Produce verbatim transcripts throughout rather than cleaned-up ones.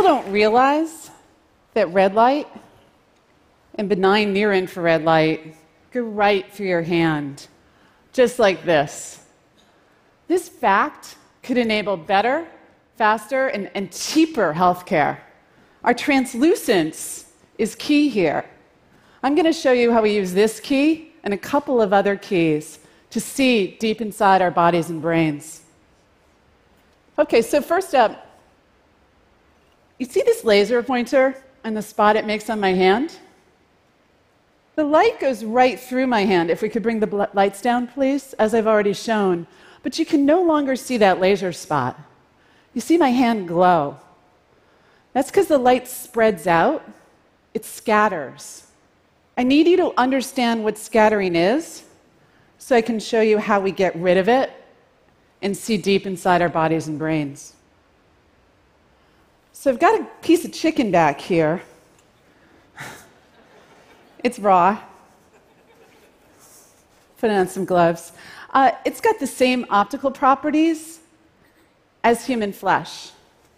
don't realize that red light and benign near-infrared light go right through your hand, just like this. This fact could enable better, faster, and, and cheaper healthcare. Our translucence is key here. I'm going to show you how we use this key and a couple of other keys to see deep inside our bodies and brains. Okay, so first up, you see this laser pointer and the spot it makes on my hand? The light goes right through my hand. If we could bring the lights down, please, as I've already shown. But you can no longer see that laser spot. You see my hand glow. That's because the light spreads out. It scatters. I need you to understand what scattering is so I can show you how we get rid of it and see deep inside our bodies and brains. So I've got a piece of chicken back here. It's raw. Put on some gloves. Uh, it's got the same optical properties as human flesh.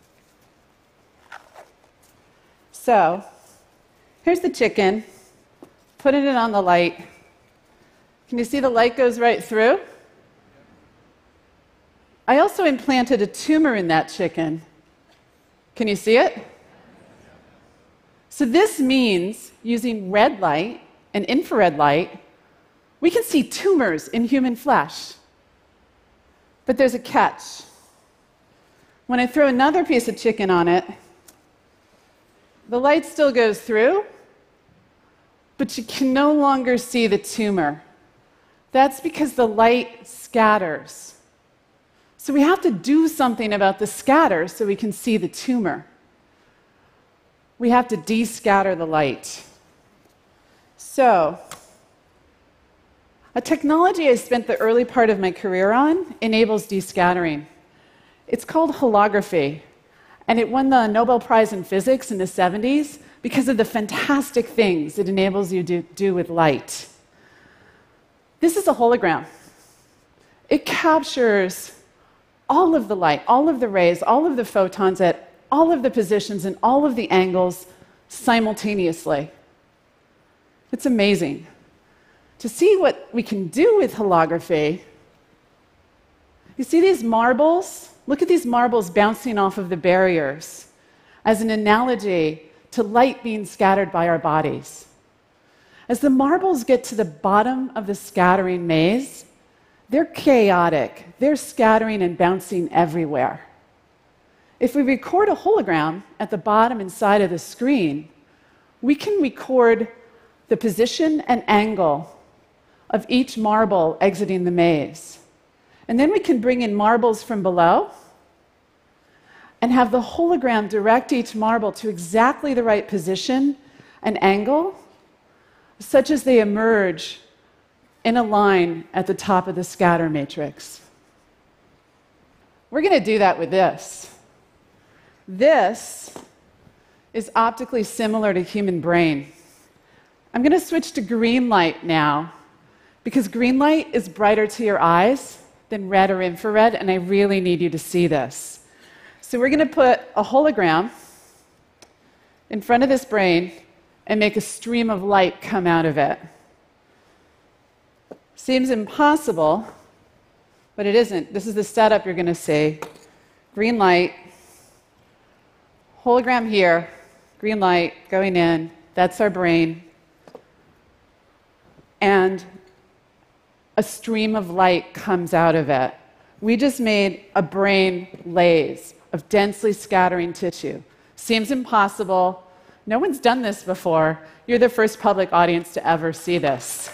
So here's the chicken. Putting it on the light. Can you see the light goes right through? I also implanted a tumor in that chicken. Can you see it? So this means using red light and infrared light, we can see tumors in human flesh. But there's a catch. When I throw another piece of chicken on it, the light still goes through, but you can no longer see the tumor. That's because the light scatters. So we have to do something about the scatter so we can see the tumor. We have to descatter the light. So, a technology I spent the early part of my career on enables descattering. It's called holography, and it won the Nobel Prize in Physics in the seventies because of the fantastic things it enables you to do with light. This is a hologram. It captures all of the light, all of the rays, all of the photons at all of the positions and all of the angles simultaneously. It's amazing. To see what we can do with holography, you see these marbles? Look at these marbles bouncing off of the barriers as an analogy to light being scattered by our bodies. As the marbles get to the bottom of the scattering maze, they're chaotic. They're scattering and bouncing everywhere. If we record a hologram at the bottom and side of the screen, we can record the position and angle of each marble exiting the maze. And then we can bring in marbles from below and have the hologram direct each marble to exactly the right position and angle, such as they emerge in a line at the top of the scatter matrix. We're going to do that with this. This is optically similar to human brain. I'm going to switch to green light now, because green light is brighter to your eyes than red or infrared, and I really need you to see this. So we're going to put a hologram in front of this brain and make a stream of light come out of it. Seems impossible, but it isn't. This is the setup you're going to see. Green light, hologram here, green light going in. That's our brain. And a stream of light comes out of it. We just made a brain lathe of densely scattering tissue. Seems impossible. No one's done this before. You're the first public audience to ever see this.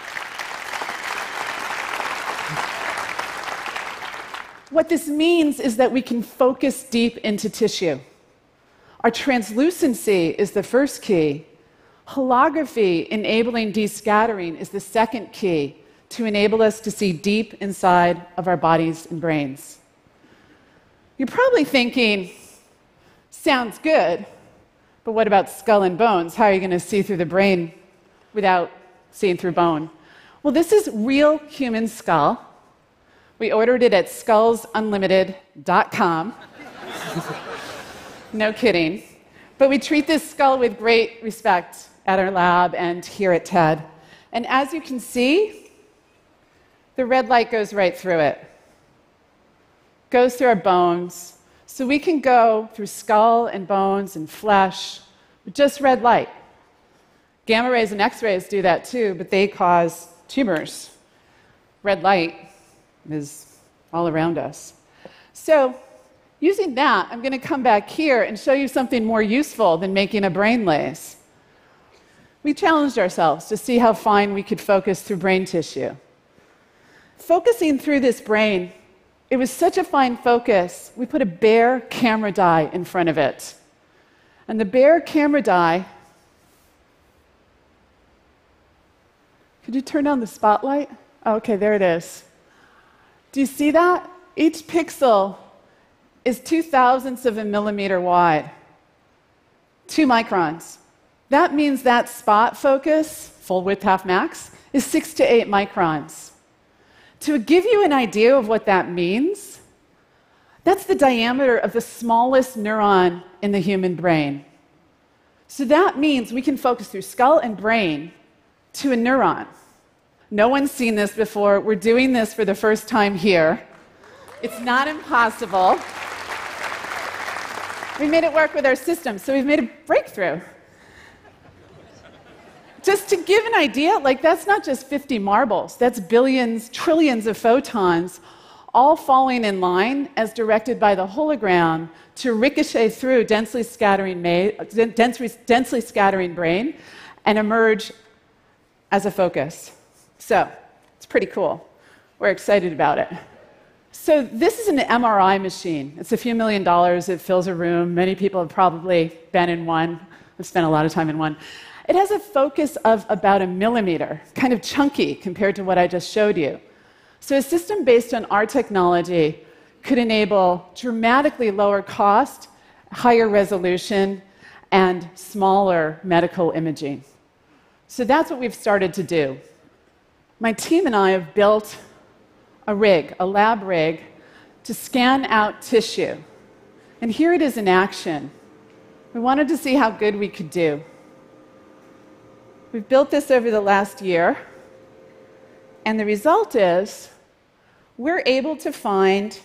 What this means is that we can focus deep into tissue. Our translucency is the first key. Holography, enabling descattering, is the second key to enable us to see deep inside of our bodies and brains. You're probably thinking, sounds good, but what about skull and bones? How are you going to see through the brain without seeing through bone? Well, this is real human skull. We ordered it at skulls unlimited dot com. No kidding. But we treat this skull with great respect at our lab and here at TED. And as you can see, the red light goes right through it. Goes through our bones. So we can go through skull and bones and flesh with just red light. Gamma rays and X-rays do that too, but they cause tumors. Red light is all around us. So using that, I'm going to come back here and show you something more useful than making a brain lace. We challenged ourselves to see how fine we could focus through brain tissue. Focusing through this brain, it was such a fine focus, we put a bare camera die in front of it. And the bare camera die, could you turn on the spotlight? Oh, okay, there it is. Do you see that? Each pixel is two thousandths of a millimeter wide, two microns. That means that spot focus, full width half max, is six to eight microns. To give you an idea of what that means, that's the diameter of the smallest neuron in the human brain. So that means we can focus through skull and brain to a neuron. No one's seen this before. We're doing this for the first time here. It's not impossible. We made it work with our system, so we've made a breakthrough. Just to give an idea, like that's not just fifty marbles, that's billions, trillions of photons, all falling in line as directed by the hologram to ricochet through densely scattering, densely, densely scattering brain and emerge as a focus. So it's pretty cool. We're excited about it. So this is an M R I machine. It's a few million dollars. It fills a room. Many people have probably been in one. I've spent a lot of time in one. It has a focus of about a millimeter, kind of chunky compared to what I just showed you. So a system based on our technology could enable dramatically lower cost, higher resolution, and smaller medical imaging. So that's what we've started to do. My team and I have built a rig, a lab rig, to scan out tissue. And here it is in action. We wanted to see how good we could do. We've built this over the last year, and the result is we're able to find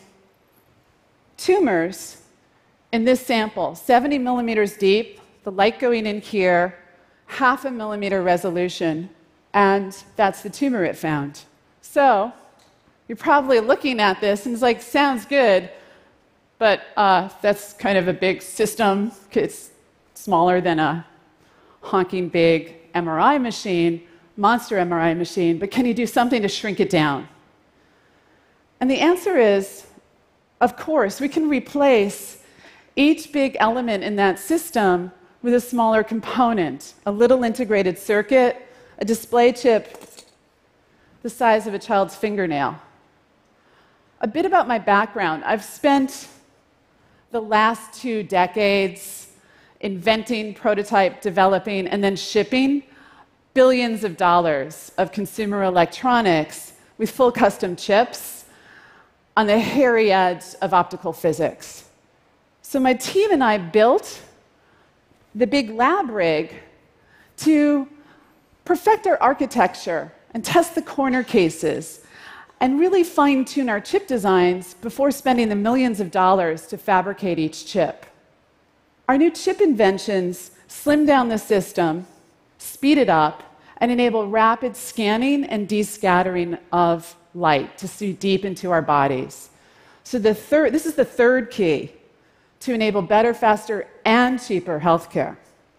tumors in this sample, seventy millimeters deep, the light going in here, half a millimeter resolution, and that's the tumor it found. So you're probably looking at this and it's like, sounds good, but uh, that's kind of a big system. It's smaller than a honking big M R I machine, monster M R I machine, but can you do something to shrink it down? And the answer is, of course, we can replace each big element in that system with a smaller component, a little integrated circuit, a display chip the size of a child's fingernail. A bit about my background. I've spent the last two decades inventing, prototype, developing, and then shipping billions of dollars of consumer electronics with full custom chips on the hairy edge of optical physics. So my team and I built the big lab rig to perfect our architecture and test the corner cases and really fine-tune our chip designs before spending the millions of dollars to fabricate each chip. Our new chip inventions slim down the system, speed it up, and enable rapid scanning and descattering of light to see deep into our bodies. So the third, this is the third key to enable better, faster, and cheaper healthcare.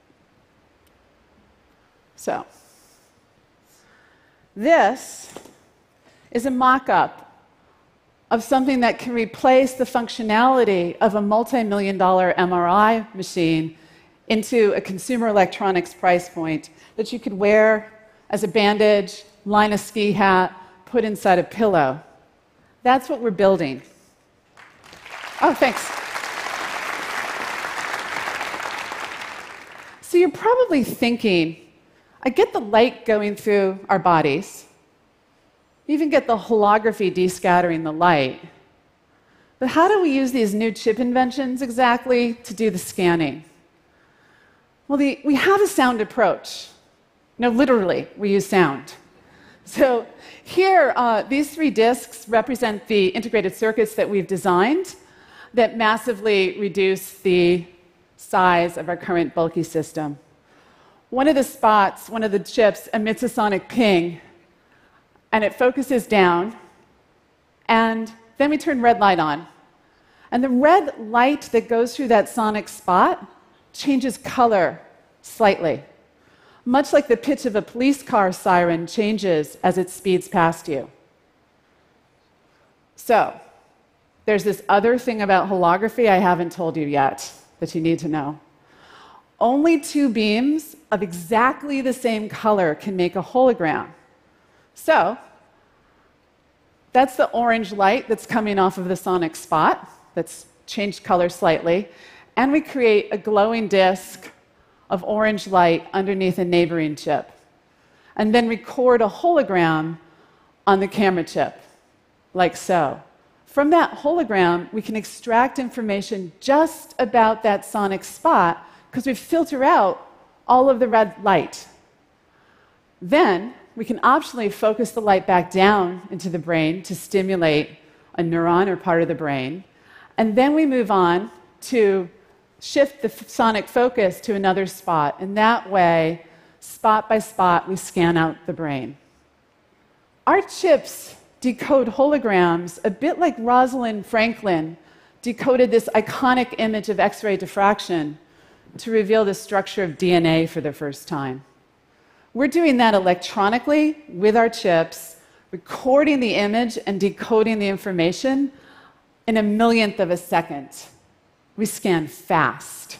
So this is a mock-up of something that can replace the functionality of a multi-million dollar M R I machine into a consumer electronics price point that you could wear as a bandage, line a ski hat, put inside a pillow. That's what we're building. Oh, thanks. So you're probably thinking, I get the light going through our bodies. You even get the holography descattering the light. But how do we use these new chip inventions exactly to do the scanning? Well, the, we have a sound approach. No, literally, we use sound. So here, uh, these three disks represent the integrated circuits that we've designed that massively reduce the size of our current bulky system. One of the spots, one of the chips, emits a sonic ping, and it focuses down, and then we turn red light on. And the red light that goes through that sonic spot changes color slightly, much like the pitch of a police car siren changes as it speeds past you. So, there's this other thing about holography I haven't told you yet that you need to know. Only two beams of exactly the same color can make a hologram. So, that's the orange light that's coming off of the sonic spot that's changed color slightly, and we create a glowing disk of orange light underneath a neighboring chip, and then record a hologram on the camera chip, like so. From that hologram, we can extract information just about that sonic spot because we filter out all of the red light. Then we can optionally focus the light back down into the brain to stimulate a neuron or part of the brain. And then we move on to shift the sonic focus to another spot. And that way, spot by spot, we scan out the brain. Our chips decode holograms a bit like Rosalind Franklin decoded this iconic image of X-ray diffraction to reveal the structure of D N A for the first time. We're doing that electronically with our chips, recording the image and decoding the information in a millionth of a second. We scan fast.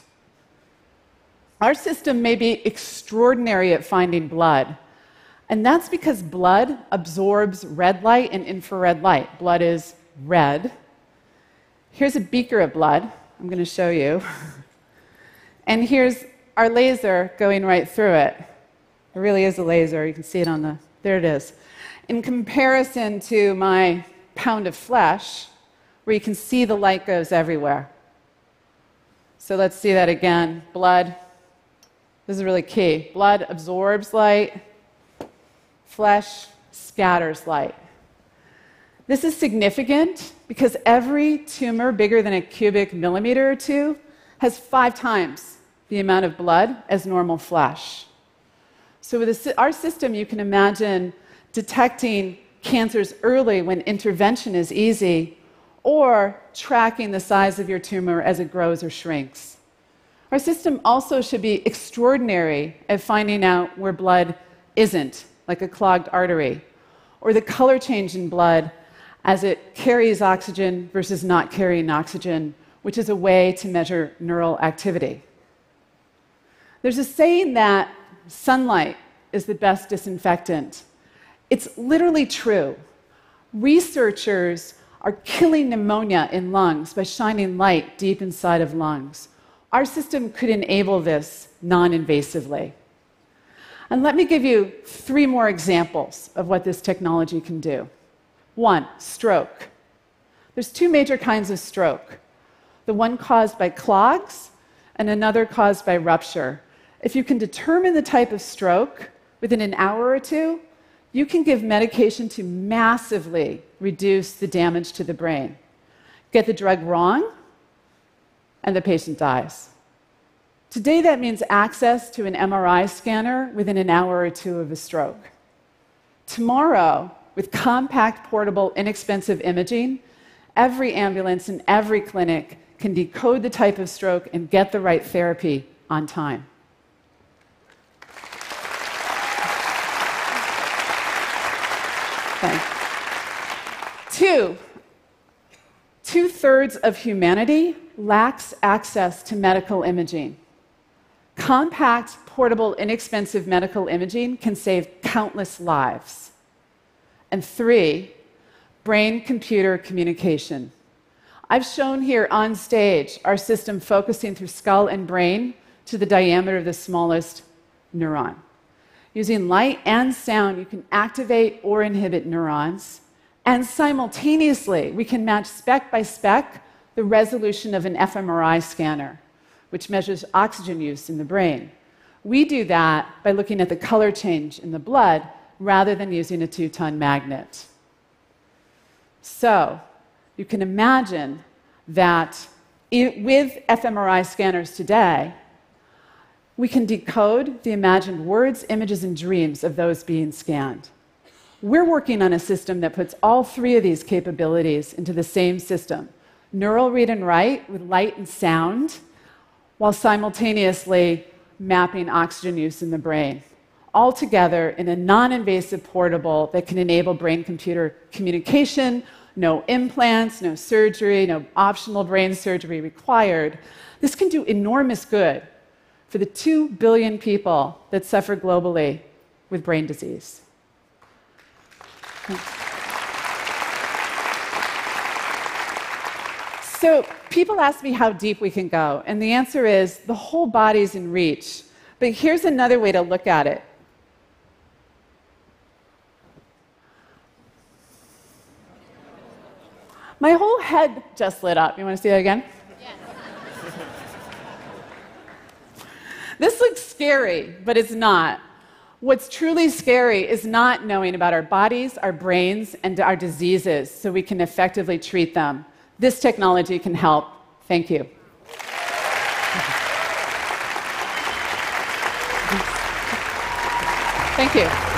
Our system may be extraordinary at finding blood, and that's because blood absorbs red light and infrared light. Blood is red. Here's a beaker of blood. I'm going to show you. And here's our laser going right through it. It really is a laser. You can see it on the, there it is. In comparison to my pound of flesh, where you can see the light goes everywhere. So let's see that again. Blood, this is really key. Blood absorbs light, flesh scatters light. This is significant because every tumor bigger than a cubic millimeter or two has five times the amount of blood as normal flesh. So with our system, you can imagine detecting cancers early when intervention is easy, or tracking the size of your tumor as it grows or shrinks. Our system also should be extraordinary at finding out where blood isn't, like a clogged artery, or the color change in blood as it carries oxygen versus not carrying oxygen, which is a way to measure neural activity. There's a saying that sunlight is the best disinfectant. It's literally true. Researchers are killing pneumonia in lungs by shining light deep inside of lungs. Our system could enable this non-invasively. And let me give you three more examples of what this technology can do. One, stroke. There's two major kinds of stroke. The one caused by clogs and another caused by rupture. If you can determine the type of stroke within an hour or two, you can give medication to massively reduce the damage to the brain. Get the drug wrong, and the patient dies. Today, that means access to an M R I scanner within an hour or two of a stroke. Tomorrow, with compact, portable, inexpensive imaging, every ambulance and every clinic can decode the type of stroke and get the right therapy on time. Okay. Two, two-thirds of humanity lacks access to medical imaging. Compact, portable, inexpensive medical imaging can save countless lives. And three, brain-computer communication. I've shown here on stage our system focusing through skull and brain to the diameter of the smallest neuron. Using light and sound, you can activate or inhibit neurons, And simultaneously, we can match spec by spec the resolution of an f M R I scanner, which measures oxygen use in the brain. We do that by looking at the color change in the blood rather than using a two-ton magnet. So, you can imagine that it, with f M R I scanners today, we can decode the imagined words, images, and dreams of those being scanned. We're working on a system that puts all three of these capabilities into the same system: neural read and write with light and sound, while simultaneously mapping oxygen use in the brain, all together in a non-invasive portable that can enable brain-computer communication, no implants, no surgery, no optional brain surgery required. This can do enormous good for the two billion people that suffer globally with brain disease. So people ask me how deep we can go, and the answer is the whole body's in reach. But here's another way to look at it. My whole head just lit up. You want to see that again? Yes. This looks scary, but it's not. What's truly scary is not knowing about our bodies, our brains, and our diseases so we can effectively treat them. This technology can help. Thank you. Thank you.